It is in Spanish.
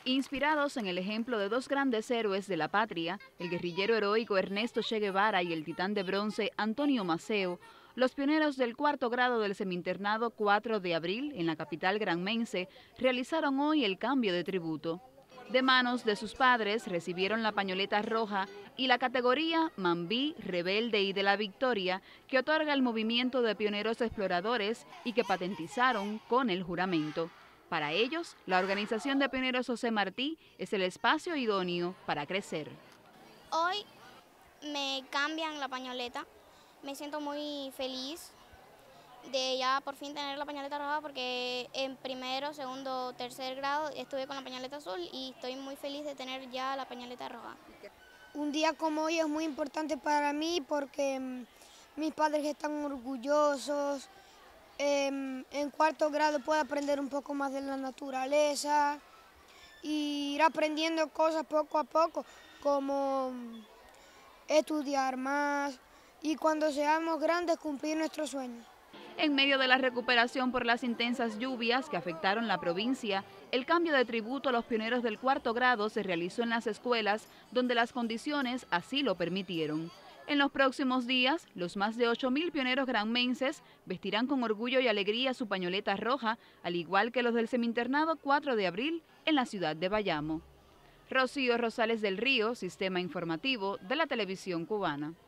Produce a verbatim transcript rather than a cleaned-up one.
Inspirados en el ejemplo de dos grandes héroes de la patria, el guerrillero heroico Ernesto Che Guevara y el titán de bronce Antonio Maceo, los pioneros del cuarto grado del semiinternado cuatro de abril, en la capital granmense, realizaron hoy el cambio de tributo. De manos de sus padres recibieron la pañoleta roja y la categoría Mambí, Rebelde y de la Victoria, que otorga el movimiento de pioneros exploradores y que patentizaron con el juramento. Para ellos, la organización de pioneros José Martí es el espacio idóneo para crecer. Hoy me cambian la pañoleta, me siento muy feliz de ya por fin tener la pañoleta roja porque en primero, segundo, tercer grado estuve con la pañoleta azul y estoy muy feliz de tener ya la pañoleta roja. Un día como hoy es muy importante para mí porque um, mis padres están orgullosos. Eh, en cuarto grado puedo aprender un poco más de la naturaleza y ir aprendiendo cosas poco a poco, como estudiar más y cuando seamos grandes cumplir nuestros sueños. En medio de la recuperación por las intensas lluvias que afectaron la provincia, el cambio de tributo a los pioneros del cuarto grado se realizó en las escuelas donde las condiciones así lo permitieron. En los próximos días, los más de ocho mil pioneros granmenses vestirán con orgullo y alegría su pañoleta roja, al igual que los del semiinternado cuatro de abril en la ciudad de Bayamo. Rocío Rosales del Río, Sistema Informativo de la Televisión Cubana.